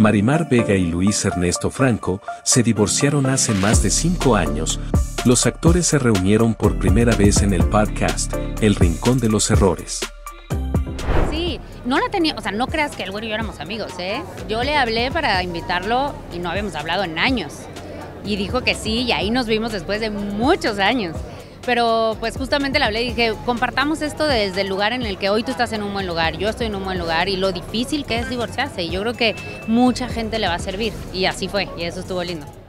Marimar Vega y Luis Ernesto Franco se divorciaron hace más de 5 años. Los actores se reunieron por primera vez en el podcast El Rincón de los Errores. Sí, no la tenía, o sea, no creas que el güero y yo éramos amigos, ¿eh? Yo le hablé para invitarlo y no habíamos hablado en años. Y dijo que sí, y ahí nos vimos después de muchos años. Pero pues justamente le hablé y dije, compartamos esto desde el lugar en el que hoy tú estás en un buen lugar, yo estoy en un buen lugar y lo difícil que es divorciarse. Y yo creo que mucha gente le va a servir. Y así fue, y eso estuvo lindo.